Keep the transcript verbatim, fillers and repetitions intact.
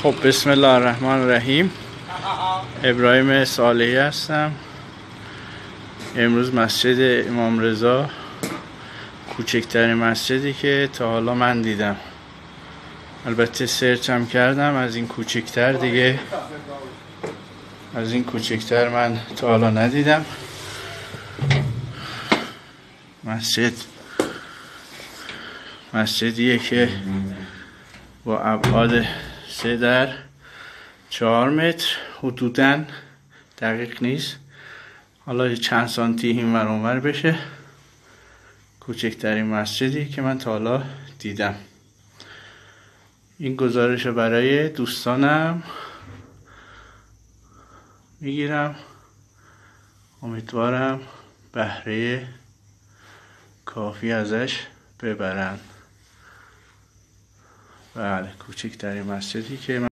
خب بسم الله الرحمن الرحیم. ابراهیم صالحی هستم. امروز مسجد امام رضا، کوچکترین مسجدی که تا حالا من دیدم. البته سرچ هم کردم، از این کوچکتر دیگه از این کوچکتر من تا حالا ندیدم. مسجد مسجدیه که با ابعاد سه در چهار متر حدوداً، دقیق نیست، حالا چند سانتی این ور اون ور بشه، کوچکترین مسجدی که من تا حالا دیدم. این گزارش برای دوستانم میگیرم، امیدوارم بهره کافی ازش ببرن. بله، کوچکترین مسجدی که من